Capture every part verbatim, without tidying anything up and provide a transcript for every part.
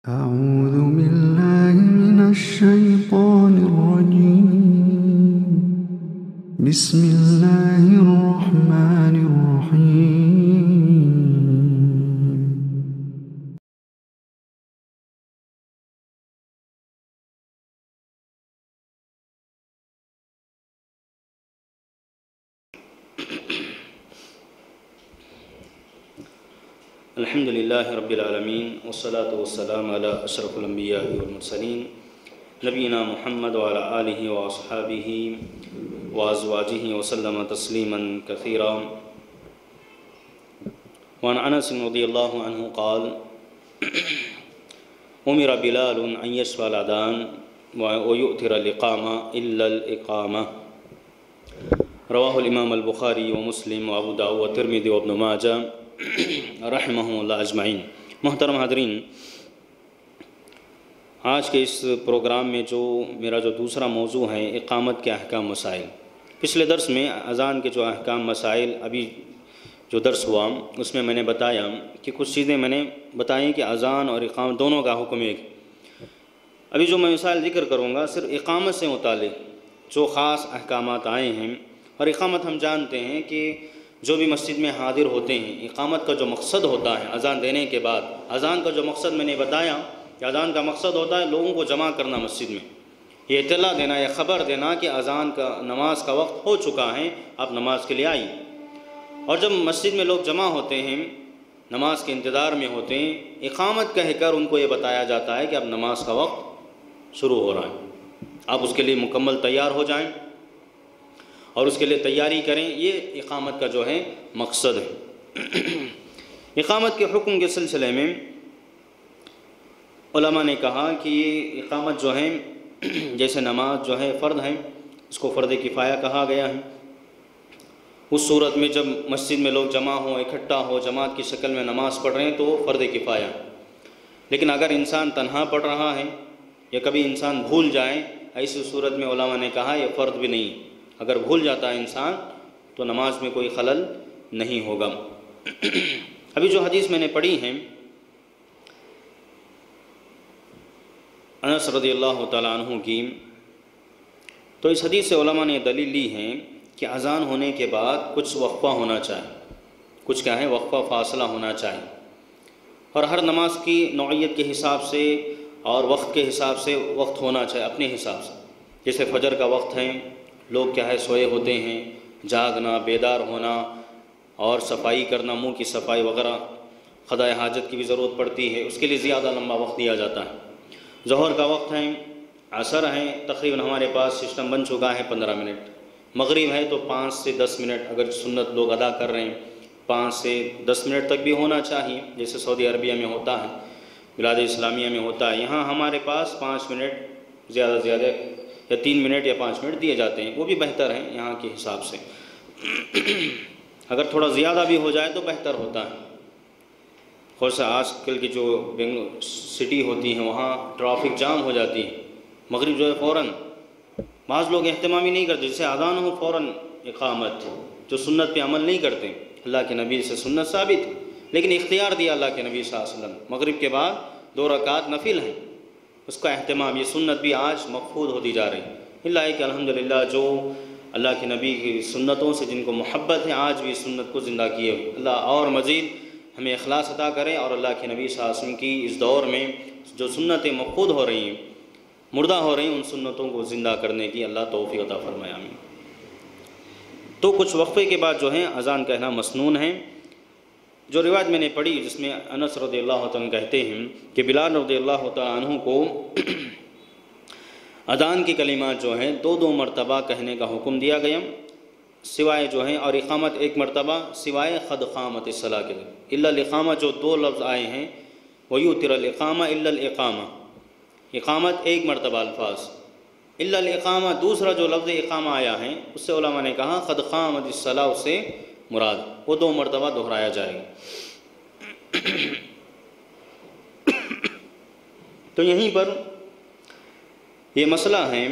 أعوذ بالله من الشيطان الرجيم بسم الله الرحمن الرحيم الحمد للہ رب العالمین والصلاة والسلام علی اشرف الانبیاء والمرسلین نبینا محمد وعلی آلہ واصحابہ وازواجہ وسلم تسلیما کثیرا وعن انس رضی اللہ عنہ قال امر بلال ان یشفع الاذان ویؤثر الاقامہ الا الاقامہ رواہ الامام البخاری ومسلم وابو داؤد والترمذی وابن ماجہ رحمہ اللہ اجمعین۔ محترم حاضرین، آج کے اس پروگرام میں جو میرا جو دوسرا موضوع ہے اقامت کے احکام مسائل۔ پچھلے درس میں اذان کے جو احکام مسائل ابھی جو درس ہوا اس میں میں نے بتایا کہ کچھ چیزیں میں نے بتائیں کہ اذان اور اقامت دونوں کا حکم ایک۔ ابھی جو میں مسائل ذکر کروں گا صرف اقامت سے متعلق جو خاص احکامات آئے ہیں، اور اقامت ہم جانتے ہیں کہ جو بھی مسجد میں حاضر ہوتے ہیں اقامت کا جو مقصد ہوتا ہے اذان دینے کے بعد، اذان کا جو مقصد میں نے بتایا کہ اذان کا مقصد ہوتا ہے لوگوں کو جمع کرنا مسجد میں، یہ اطلاع دینا یا خبر دینا کہ اذان کا نماز کا وقت ہو چکا ہے، آپ نماز کے لیے آئیے۔ اور جب مسجد میں لوگ جمع ہوتے ہیں نماز کے انتظار میں ہوتے ہیں، اقامت کہہ کر ان کو یہ بتایا جاتا ہے کہ اب نماز کا وقت شروع ہو رہا ہے، آپ اس کے لیے مکمل تیار ہو جائیں اور اس کے لیے تیاری کریں۔ یہ اقامت کا جو ہے مقصد ہے۔ اقامت کے حکم کے سلسلے میں علماء نے کہا کہ یہ اقامت جو ہے جیسے نماز جو ہے فرض ہے، اس کو فرض کفایہ کہا گیا ہے۔ اس صورت میں جب مسجد میں لوگ جمع ہوں، اکٹھا ہو، جماعت کی شکل میں نماز پڑھ رہے ہیں تو وہ فرض کفایہ ہے۔ لیکن اگر انسان تنہا پڑھ رہا ہے یا کبھی انسان بھول جائے، ایسی صورت میں علماء نے کہا یہ فرض بھی نہیں، اگر بھول جاتا ہے انسان تو نماز میں کوئی خلل نہیں ہوگا۔ ابھی جو حدیث میں نے پڑھی ہے انس رضی اللہ تعالیٰ عنہ کی، تو اس حدیث سے علماء نے دلیل لی ہے کہ اذان ہونے کے بعد کچھ وقفہ ہونا چاہیے، کچھ کیا ہے وقفہ فاصلہ ہونا چاہیے، اور ہر نماز کی نوعیت کے حساب سے اور وقت کے حساب سے وقت ہونا چاہیے اپنے حساب سے۔ جیسے فجر کا وقت ہے، لوگ کیا ہے سوئے ہوتے ہیں، جاگنا، بیدار ہونا اور صفائی کرنا، منہ کی صفائی وغیرہ، قضاء حاجت کی بھی ضرورت پڑتی ہے، اس کے لیے زیادہ لمبا وقت دیا جاتا ہے۔ ظہر کا وقت ہے، عصر ہے، تقریباً ہمارے پاس سسٹم بن چکا ہے پندرہ منٹ، مغرب ہے تو پانچ سے دس منٹ، اگر سنت لوگ ادا کر رہے ہیں پانچ سے دس منٹ تک بھی ہونا چاہیے، جیسے سعودی عربیہ میں ہوتا ہے، بلاد اسلامیہ میں ہوتا ہے۔ یہاں ہمارے پاس پانچ منٹ زیادہ سے زیادہ یا تین منٹ یا پانچ منٹ دیے جاتے ہیں، وہ بھی بہتر ہیں یہاں کے حساب سے۔ اگر تھوڑا زیادہ بھی ہو جائے تو بہتر ہوتا ہے۔ خصوصاً آج کل کی جو بنگلور سٹی ہوتی ہیں وہاں ٹرافک جام ہو جاتی ہے، مغرب جو ہے فوراً بعض لوگ اہتمام ہی نہیں کرتے، جیسے اذان ہو فوراً اقامت، جو سنت پہ عمل نہیں کرتے۔ اللہ کے نبی سے سنت ثابت ہے لیکن اختیار دیا اللہ کے نبی صلی اللہ علیہ وسلم، مغرب کے بعد دو رکعت نفل ہیں، اس کا اہتمام، یہ سنت بھی آج مفقود ہوتی جا رہی ہے۔ اللہ ہے کہ الحمدللہ جو اللہ کے نبی کی سنتوں سے جن کو محبت ہے آج بھی سنت کو زندہ کیے ہوئے، اللہ اور مزید ہمیں اخلاص عطا کرے، اور اللہ کے نبی صلی اللہ علیہ وسلم کی اس دور میں جو سنتیں مفقود ہو رہی ہیں، مردہ ہو رہی ہیں، ان سنتوں کو زندہ کرنے کی اللہ توفیق عطا فرمائے، آمین۔ تو کچھ وقفے کے بعد جو ہے اذان کہنا مسنون ہے۔ جو روایت میں نے پڑھی جس میں انس رضی اللہ عنہ کہتے ہیں کہ بلال رضی اللہ تعالیٰ عنہ کو اذان کی کلمات جو ہیں دو دو مرتبہ کہنے کا حکم دیا گیا، سوائے جو ہیں، اور اقامت ایک مرتبہ سوائے قد قامت الصلاۃ کے، الا الاقامہ جو دو لفظ آئے ہیں، ویؤثر الاقامہ الا الاقامہ، اقامت ایک مرتبہ الفاظ، الا الاقامہ دوسرا جو لفظ اقامہ آیا ہے اس سے علماء نے کہا قد قامت الصلاۃ، اس سے مراد وہ دو مرتبہ دہرایا جائے گا۔ تو یہیں پر یہ مسئلہ ہے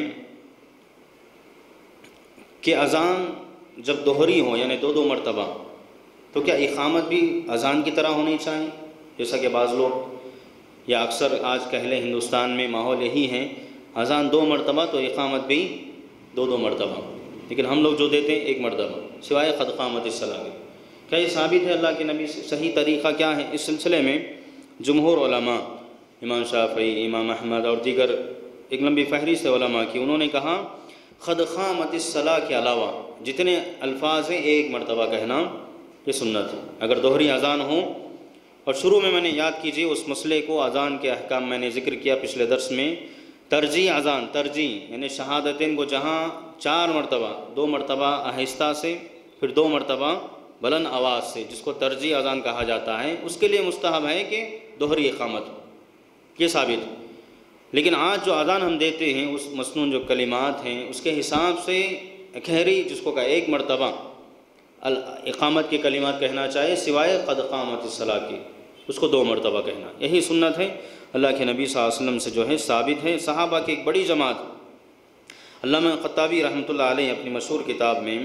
کہ اذان جب دوہری ہو یعنی دو دو مرتبہ، تو کیا اقامت بھی اذان کی طرح ہونی چاہیے؟ جیسا کہ بعض لوگ یا اکثر آج کہہ لیں ہندوستان میں ماحول یہی ہے، اذان دو مرتبہ تو اقامت بھی دو دو مرتبہ، لیکن ہم لوگ جو دیتے ہیں ایک مرتبہ، سوائے قد قامت الصلاۃ کے۔ کیا یہ ثابت ہے اللہ کے نبی سے؟ صحیح طریقہ کیا ہے؟ اس سلسلے میں جمہور علماء، امام شافعی، امام احمد اور دیگر ایک لمبی فہرست ہے علماء کی، انہوں نے کہا قد قامت الصلاۃ کے علاوہ جتنے الفاظ ہیں ایک مرتبہ کہنا یہ سنت ہے۔ اگر دوہری اذان ہو، اور شروع میں میں نے یاد کیجیے اس مسئلے کو، اذان کے احکام میں نے ذکر کیا پچھلے درس میں، ترجیح اذان، ترجیح یعنی شہادتین کو جہاں چار مرتبہ، دو مرتبہ آہستہ سے، پھر دو مرتبہ بلند آواز سے، جس کو ترجیح اذان کہا جاتا ہے، اس کے لیے مستحب ہے کہ دوہری اقامت ہو، یہ ثابت ہے۔ لیکن آج جو اذان ہم دیتے ہیں اس مسنون جو کلمات ہیں اس کے حساب سے اکھیری جس کو کہا ایک مرتبہ اقامت کے کلمات کہنا چاہیے سوائے قد قامت الصلاۃ کی، اس کو دو مرتبہ کہنا، یہی سنت ہے، اللہ کے نبی صلی اللہ علیہ وسلم سے جو ہے ثابت ہے۔ صحابہ کی ایک بڑی جماعت، علامہ خطابی رحمۃ اللہ علیہ اپنی مشہور کتاب میں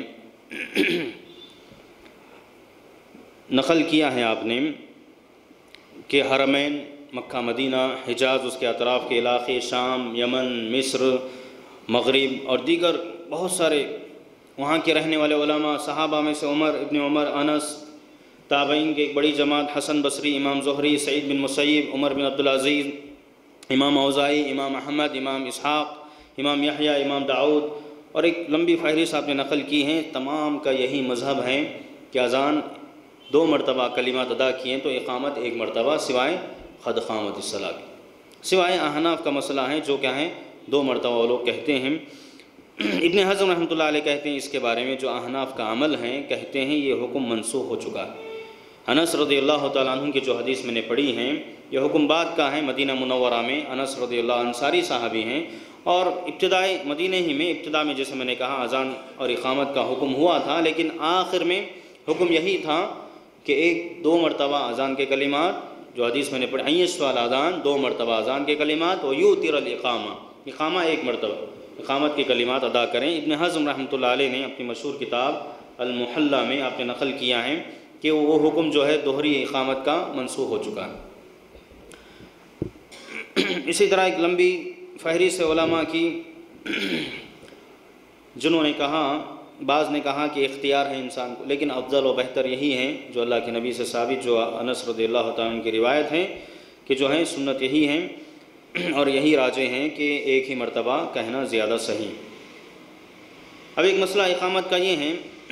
نقل کیا ہے آپ نے کہ حرمین مکہ مدینہ، حجاز اس کے اطراف کے علاقے، شام، یمن، مصر، مغرب اور دیگر بہت سارے وہاں کے رہنے والے علماء، صحابہ میں سے عمر ابن عمر، انس، تابعین کی ایک بڑی جماعت، حسن بصری، امام زہری، سعید بن مسیب، عمر بن عبدالعزیز، امام اوزائی، امام احمد، امام اسحاق، امام یحییٰ، امام داؤد اور ایک لمبی فہرست آپ نے نقل کی ہیں، تمام کا یہی مذہب ہے کہ اذان دو مرتبہ کلمات ادا کیے تو اقامت ایک مرتبہ سوائے قد قامت الصلاۃ، سوائے احناف کا مسئلہ ہے جو کیا ہے دو مرتبہ وہ لوگ کہتے ہیں۔ ابن حزم رحمۃ اللہ علیہ کہتے ہیں اس کے بارے میں جو احناف کا عمل ہے، کہتے ہیں یہ حکم منسوخ ہو چکا ہے۔ انس رضی اللہ تعالیٰ عنہ کی جو حدیث میں نے پڑھی ہیں یہ حکم بعد کا ہے، مدینہ منورہ میں انس رضی اللہ انصاری صحابی ہیں، اور ابتدائی مدینہ ہی میں ابتدا میں جیسے میں نے کہا اذان اور اقامت کا حکم ہوا تھا، لیکن آخر میں حکم یہی تھا کہ ایک دو مرتبہ اذان کے کلمات جو حدیث میں نے پڑھی، ایس والا اذان دو مرتبہ اذان کے کلمات، و یوتر الاقامہ، اقامہ ایک مرتبہ، اقامت کے کلمات ادا کریں۔ ابن حزم رحمۃ اللہ علیہ نے اپنی مشہور کتاب المحلہ میں آپ نے نقل کیا ہے کہ وہ حکم جو ہے دوہری اقامت کا منسوخ ہو چکا ہے۔ اسی طرح ایک لمبی فہرست علماء کی جنہوں نے کہا، بعض نے کہا کہ اختیار ہے انسان کو، لیکن افضل و بہتر یہی ہے جو اللہ کے نبی سے ثابت، جو انس رضی اللہ تعالیٰ عنہ کی روایت ہے کہ جو ہے سنت یہی ہے اور یہی راجح ہیں کہ ایک ہی مرتبہ کہنا زیادہ صحیح۔ اب ایک مسئلہ اقامت کا یہ ہے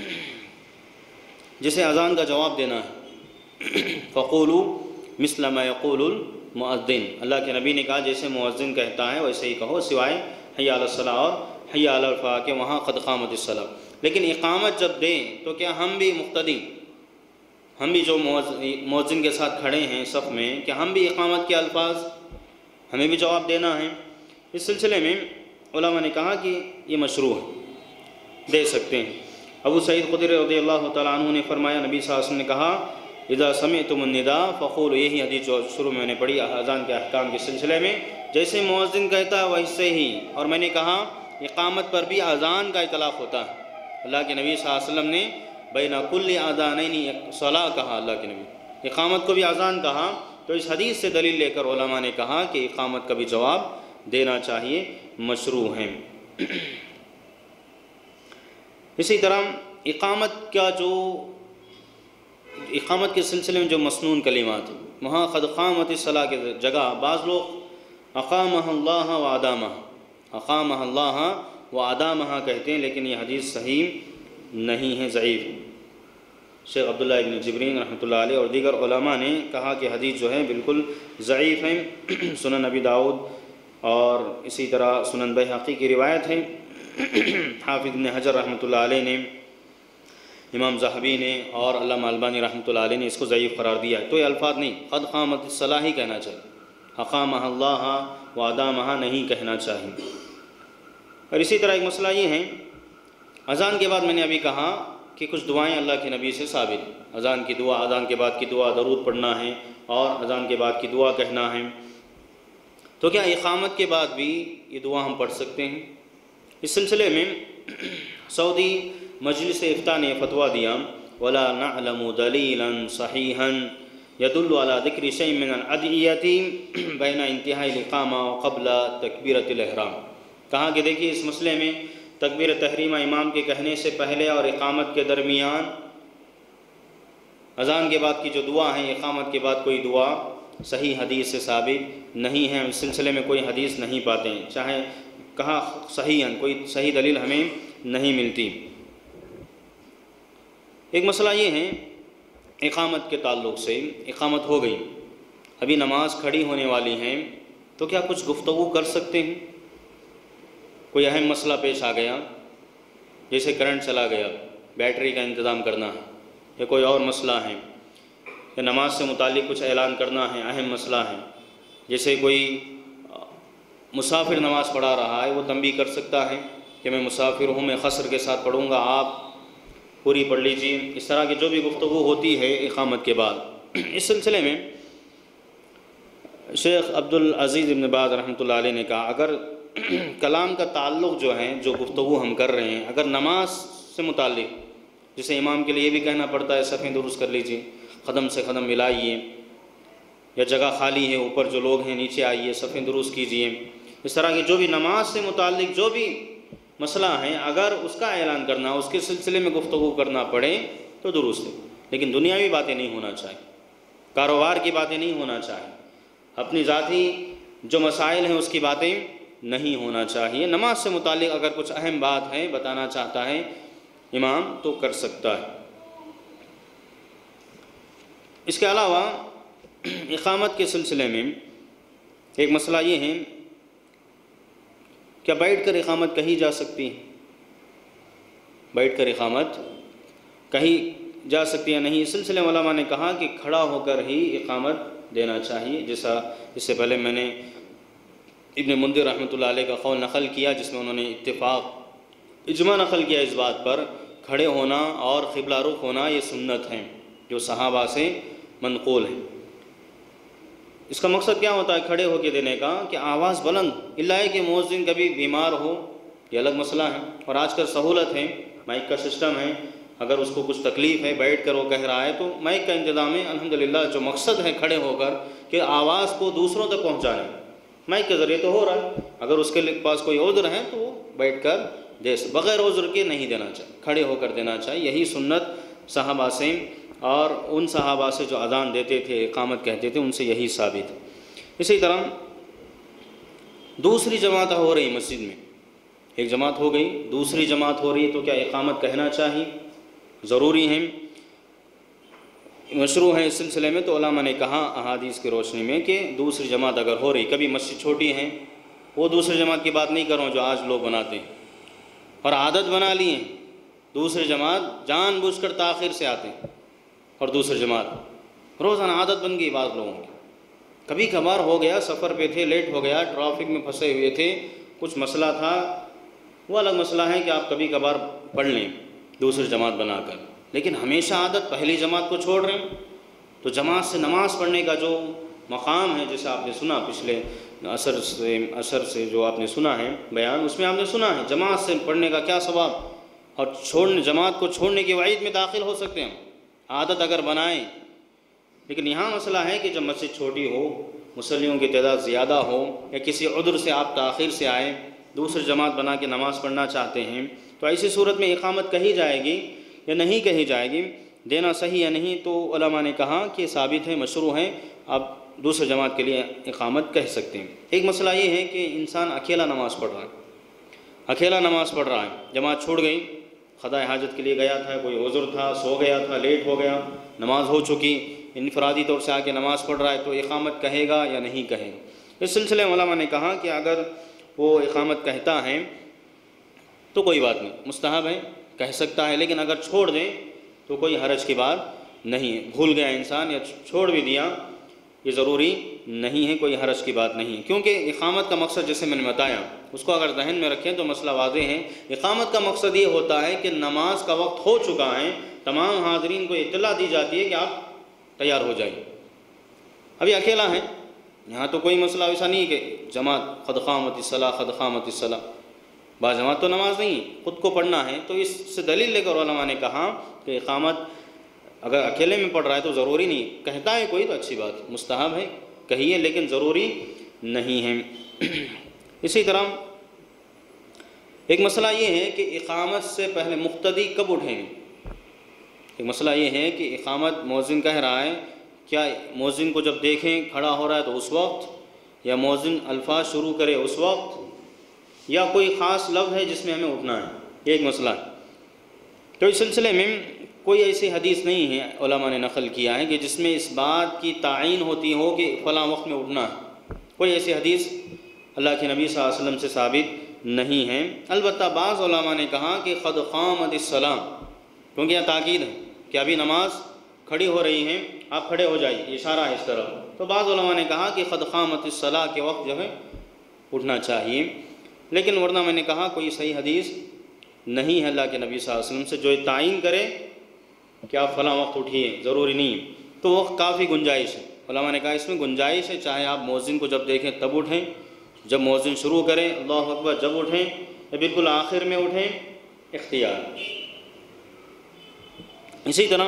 جسے اذان کا جواب دینا ہے، فقولوا مثل ما یقول المؤذن، اللہ کے نبی نے کہا جیسے مؤذن کہتا ہے ویسے ہی کہو، سوائے حی علی الصلاۃ اور حی علی الفلاح کہ وہاں قد قامت الصلاۃ۔ لیکن اقامت جب دیں تو کیا ہم بھی مقتدی، ہم بھی جو مؤذن کے ساتھ کھڑے ہیں صف میں، کیا ہم بھی اقامت کے الفاظ ہمیں بھی جواب دینا ہے؟ اس سلسلے میں علماء نے کہا کہ یہ مشروع ہے، دے سکتے ہیں۔ ابو سعید خدری رضی اللہ تعالیٰ عنہ نے فرمایا نبی صلی اللہ علیہ وسلم نے کہا اذا سمعتم النداء فقولوا، یہی حدیث جو شروع میں نے پڑھی اذان کے احکام کے سلسلے میں، جیسے مؤذن کہتا ہے ویسے ہی، اور میں نے کہا اقامت پر بھی اذان کا اطلاق ہوتا ہے، اللہ کے نبی صلی اللہ علیہ وسلم نے بین کل اذانین صلاۃ کہا، اللہ کے نبی اقامت کو بھی اذان کہا، تو اس حدیث سے دلیل لے کر علماء نے کہا کہ اقامت کا بھی جواب دینا چاہیے، مشروع ہے۔ اسی طرح اقامت کا جو اقامت کے سلسلے میں جو مسنون کلمات ہیں، وہاں قد قامت الصلاۃ کی جگہ بعض لوگ اقامہ اللہ و ادامہ، اقامہ اللہ و ادامہ کہتے ہیں، لیکن یہ حدیث صحیح نہیں ہے، ضعیف۔ شیخ عبداللہ ابن جبرین رحمۃ اللہ علیہ اور دیگر علماء نے کہا کہ حدیث جو ہے بالکل ضعیف ہے، سنن ابی داؤد اور اسی طرح سنن بیہقی کی روایت ہے۔ حافظ ابن حجر رحمۃ اللہ علیہ نے، امام ذہبی نے اور علامہ البانی رحمۃ اللہ علیہ نے اس کو ضعیف قرار دیا ہے، تو یہ الفاظ نہیں، قد قامت الصلاۃ ہی کہنا چاہیے، اقامہ اللہ و ادامہ نہیں کہنا چاہیے۔ اور اسی طرح ایک مسئلہ یہ ہے، اذان کے بعد میں نے ابھی کہا کہ کچھ دعائیں اللہ کے نبی سے ثابت ہیں، اذان کی دعا، اذان کے بعد کی دعا درود پڑھنا ہے اور اذان کے بعد کی دعا کہنا ہے، تو کیا اقامت کے بعد بھی یہ دعا ہم پڑھ سکتے ہیں؟ اس سلسلے میں سعودی مجلس افتاء نے فتویٰ دیا وَلَا نَعْلَمُ دَلِيلًا صَحِيحًا یدل علی ذکر شیء من الادعیۃ بین انتہاء الاقامہ وقبل تکبیرۃ الاحرام. کہا کہ دیکھیے اس مسئلے میں تکبیر تحریمہ امام کے کہنے سے پہلے اور اقامت کے درمیان اذان کے بعد کی جو دعا ہیں، اقامت کے بعد کوئی دعا صحیح حدیث سے ثابت نہیں ہے. اس سلسلے میں کوئی حدیث نہیں پاتے ہیں، چاہے کہا صحیح ہیں، کوئی صحیح دلیل ہمیں نہیں ملتی. ایک مسئلہ یہ ہے اقامت کے تعلق سے، اقامت ہو گئی، ابھی نماز کھڑی ہونے والی ہیں، تو کیا کچھ گفتگو کر سکتے ہیں؟ کوئی اہم مسئلہ پیش آ گیا، جیسے کرنٹ چلا گیا، بیٹری کا انتظام کرنا ہے، یا کوئی اور مسئلہ ہے، یا نماز سے متعلق کچھ اعلان کرنا ہے، اہم مسئلہ ہے. جیسے کوئی مسافر نماز پڑھا رہا ہے، وہ تنبیہ کر سکتا ہے کہ میں مسافر ہوں، میں قصر کے ساتھ پڑھوں گا، آپ پوری پڑھ لیجیے. اس طرح کی جو بھی گفتگو ہوتی ہے اقامت کے بعد. اس سلسلے میں شیخ عبدالعزیز ابن باز رحمۃ اللہ علیہ نے کہا اگر کلام کا تعلق جو ہے، جو گفتگو ہم کر رہے ہیں، اگر نماز سے متعلق، جسے امام کے لیے بھی کہنا پڑتا ہے صفیں درست کر لیجیے، قدم سے قدم ملائیے، یا جگہ خالی ہے اوپر جو لوگ ہیں نیچے آئیے، صفیں درست کیجیے، اس طرح کی جو بھی نماز سے متعلق جو بھی مسئلہ ہے، اگر اس کا اعلان کرنا، اس کے سلسلے میں گفتگو کرنا پڑے تو درست ہے. لیکن دنیاوی باتیں نہیں ہونا چاہیے، کاروبار کی باتیں نہیں ہونا چاہیے، اپنی ذاتی جو مسائل ہیں اس کی باتیں نہیں ہونا چاہیے. نماز سے متعلق اگر کچھ اہم بات ہے بتانا چاہتا ہے امام تو کر سکتا ہے. اس کے علاوہ اقامت کے سلسلے میں ایک مسئلہ یہ ہے، کیا بیٹھ کر اقامت کہی جا سکتی ہے؟ بیٹھ کر اقامت کہی جا سکتی ہے نہیں؟ اس سلسلے میں علماء نے کہا کہ کھڑا ہو کر ہی اقامت دینا چاہیے، جیسا اس سے پہلے میں نے ابن منذر رحمۃ اللہ علیہ کا قول نقل کیا، جس میں انہوں نے اتفاق اجماع نقل کیا اس بات پر، کھڑے ہونا اور قبلہ رخ ہونا یہ سنت ہیں جو صحابہ سے منقول ہیں. اس کا مقصد کیا ہوتا ہے کھڑے ہو کے دینے کا؟ کہ آواز بلند، اللہ ہے کہ مؤذن کبھی بیمار ہو، یہ الگ مسئلہ ہے، اور آج کل سہولت ہے، مائک کا سسٹم ہے، اگر اس کو کچھ تکلیف ہے بیٹھ کر وہ کہہ رہا ہے تو مائک کا انتظام ہے الحمدللہ. جو مقصد ہے کھڑے ہو کر کہ آواز کو دوسروں تک پہنچانے، مائک کے ذریعے تو ہو رہا ہے، اگر اس کے پاس کوئی عذر ہے تو وہ بیٹھ کر دے، بغیر عذر کے نہیں دینا چاہیے، کھڑے ہو کر دینا چاہیے. یہی سنت صحابہ سے اور ان صحابہ سے جو اذان دیتے تھے، اقامت کہتے تھے، ان سے یہی ثابت ہے. اسی طرح دوسری جماعت ہو رہی مسجد میں، ایک جماعت ہو گئی، دوسری جماعت ہو رہی ہے، تو کیا اقامت کہنا چاہیے؟ ضروری ہے، مشروع ہے. اس سلسلے میں تو علماء نے کہا احادیث کی روشنی میں کہ دوسری جماعت اگر ہو رہی، کبھی مسجد چھوٹی ہے، وہ دوسری جماعت کی بات نہیں کر رہا ہوں جو آج لوگ بناتے ہیں اور عادت بنا لی ہیں، دوسری جماعت جان بوجھ کر تاخیر سے آتے ہیں، اور دوسری جماعت روزانہ عادت بن گئی بعض لوگوں کی. کبھی کبھار ہو گیا، سفر پہ تھے، لیٹ ہو گیا، ٹرافک میں پھنسے ہوئے تھے، کچھ مسئلہ تھا، وہ الگ مسئلہ ہے کہ آپ کبھی کبھار پڑھ لیں دوسری جماعت بنا کر. لیکن ہمیشہ عادت پہلی جماعت کو چھوڑ رہے ہیں، تو جماعت سے نماز پڑھنے کا جو مقام ہے، جیسے آپ نے سنا پچھلے اثر سے اثر سے جو آپ نے سنا ہے بیان، اس میں آپ نے سنا ہے جماعت سے پڑھنے کا کیا ثواب، اور چھوڑنے جماعت کو چھوڑنے کی وعید میں داخل ہو سکتے ہیں عادت اگر بنائیں. لیکن یہاں مسئلہ ہے کہ جب مسجد چھوٹی ہو، مصلیوں کی تعداد زیادہ ہو، یا کسی عذر سے آپ تاخیر سے آئے، دوسری جماعت بنا کے نماز پڑھنا چاہتے ہیں، تو ایسی صورت میں اقامت کہی جائے گی یا نہیں کہی جائے گی، دینا صحیح یا نہیں؟ تو علماء نے کہا کہ ثابت ہے، مشروع ہے، آپ دوسری جماعت کے لیے اقامت کہہ سکتے ہیں. ایک مسئلہ یہ ہے کہ انسان اکیلا نماز پڑھ رہا ہے، اکیلا نماز پڑھ رہا ہے، جماعت چھوڑ گئی، قضاء حاجت کے لیے گیا تھا، کوئی عذر تھا، سو گیا تھا، لیٹ ہو گیا، نماز ہو چکی، انفرادی طور سے آ کے نماز پڑھ رہا ہے، تو اقامت کہے گا یا نہیں کہے گا؟ اس سلسلے میں علماء نے کہا کہ اگر وہ اقامت کہتا ہے تو کوئی بات نہیں، مستحب ہے، کہہ سکتا ہے. لیکن اگر چھوڑ دیں تو کوئی حرج کی بات نہیں ہے، بھول گیا انسان یا چھوڑ بھی دیا، یہ ضروری نہیں ہے، کوئی حرج کی بات نہیں ہے. کیونکہ اقامت کا مقصد جیسے میں نے بتایا، اس کو اگر ذہن میں رکھیں تو مسئلہ واضح ہے. اقامت کا مقصد یہ ہوتا ہے کہ نماز کا وقت ہو چکا ہے، تمام حاضرین کو اطلاع دی جاتی ہے کہ آپ تیار ہو جائیے. ابھی اکیلا ہے، یہاں تو کوئی مسئلہ ایسا نہیں کہ جماعت قد قامت الصلاۃ قد قامت الصلاۃ، بعض جماعت تو نماز نہیں، خود کو پڑھنا ہے. تو اس سے دلیل لے کر علماء نے کہا کہ اقامت اگر اکیلے میں پڑھ رہا ہے تو ضروری نہیں، کہتا ہے کوئی تو اچھی بات، مستحب ہے کہیے، لیکن ضروری نہیں ہے۔ اسی طرح ایک مسئلہ یہ ہے کہ اقامت سے پہلے مقتدی کب اٹھیں گے؟ ایک مسئلہ یہ ہے کہ اقامت مؤذن کہہ رہا ہے، کیا مؤذن کو جب دیکھیں کھڑا ہو رہا ہے تو اس وقت، یا مؤذن الفاظ شروع کرے اس وقت، یا کوئی خاص لفظ ہے جس میں ہمیں اٹھنا ہے؟ یہ ایک مسئلہ ہے۔ تو اس سلسلے میں کوئی ایسی حدیث نہیں ہے علماء نے نقل کیا ہے کہ جس میں اس بات کی تعین ہوتی ہو کہ فلاں وقت میں اٹھنا ہے، کوئی ایسی حدیث اللہ کے نبی صلی اللہ علیہ وسلم سے ثابت نہیں ہے۔ البتہ بعض علماء نے کہا کہ قد قامت الصلاۃ، کیونکہ یہ تاکید ہے کہ ابھی نماز کھڑی ہو رہی ہے، آپ کھڑے ہو جائیے، اشارہ ہے اس طرف، تو بعض علماء نے کہا کہ قد قامت الصلاۃ کے وقت جو ہے اٹھنا چاہیے، لیکن ورنہ میں نے کہا کوئی صحیح حدیث نہیں ہے اللہ کے نبی صلی اللہ علیہ وسلم سے جو تعین کرے کہ آپ فلاں وقت اٹھیے، ضروری نہیں ہے۔ تو وقت کافی گنجائش ہے، علماء نے کہا اس میں گنجائش ہے، چاہے آپ مؤذن کو جب دیکھیں تب اٹھیں، جب مؤذن شروع کریں اللہ اکبر جب اٹھیں، یا بالکل آخر میں اٹھیں، اختیار۔ اسی طرح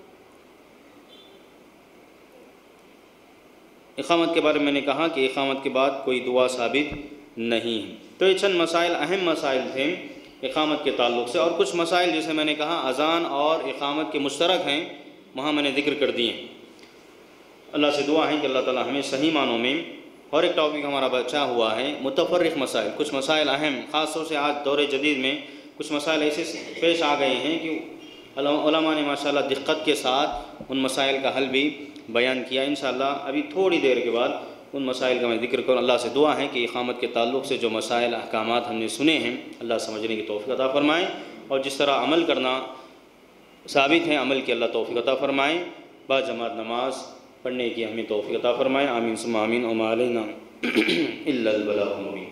اقامت کے بارے میں نے کہا کہ اقامت کے بعد کوئی دعا ثابت نہیں ہے۔ تو یہ چند مسائل، اہم مسائل تھے اقامت کے تعلق سے، اور کچھ مسائل جیسے میں نے کہا اذان اور اقامت کے مشترک ہیں، وہاں میں نے ذکر کر دیے۔ اللہ سے دعا ہے کہ اللہ تعالی ہمیں صحیح معنوں میں، اور ایک ٹاپک ہمارا بچا ہوا ہے متفرق مسائل، کچھ مسائل اہم، خاص طور سے آج دور جدید میں کچھ مسائل ایسے پیش آ گئے ہیں کہ علماء نے ماشاءاللہ دقت کے ساتھ ان مسائل کا حل بھی بیان کیا۔ انشاءاللہ ابھی تھوڑی دیر کے بعد ان مسائل کا میں ذکر کروں۔ اللہ سے دعا ہے کہ اقامت کے تعلق سے جو مسائل احکامات ہم نے سنے ہیں اللہ سمجھنے کی توفیق عطا فرمائیں، اور جس طرح عمل کرنا ثابت ہے عمل کی اللہ توفیق عطا فرمائیں، با جماعت نماز پڑھنے کی ہمیں توفیق عطا فرمائیں۔ آمین ثم آمین، وما علینا الا البلاغ المبین۔